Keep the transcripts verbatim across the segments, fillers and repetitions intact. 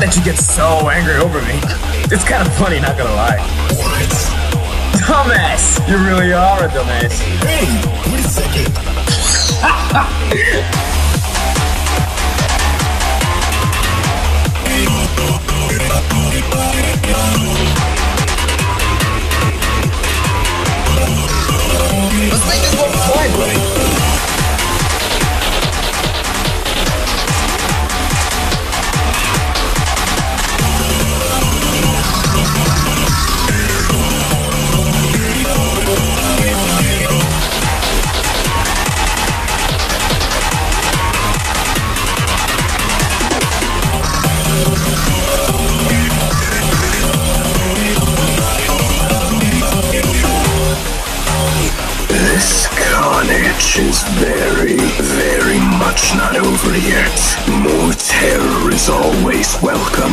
that you get so angry over me. It's kind of funny, not gonna lie. What? Dumbass! You really are a dumbass. Hey, wait a second. Let's make this one fun, buddy. This carnage is very, very much not over yet. More terror is always welcome.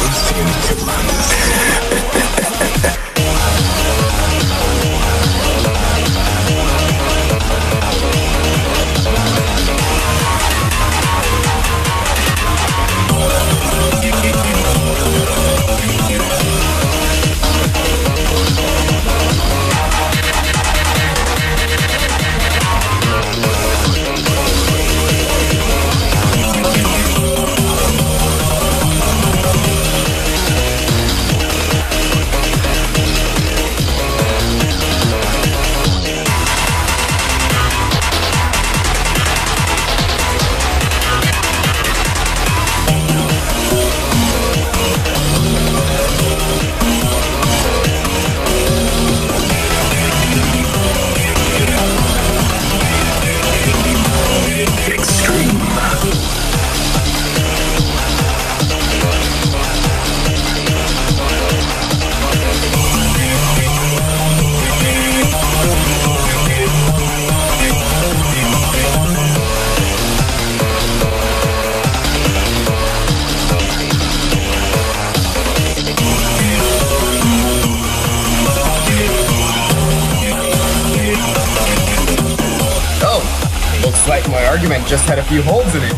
Looks like my argument just had a few holes in it.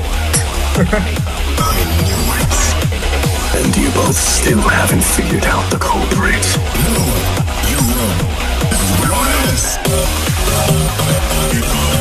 I knew it. And you both still haven't figured out the culprit. No, you wrong. This is what it is.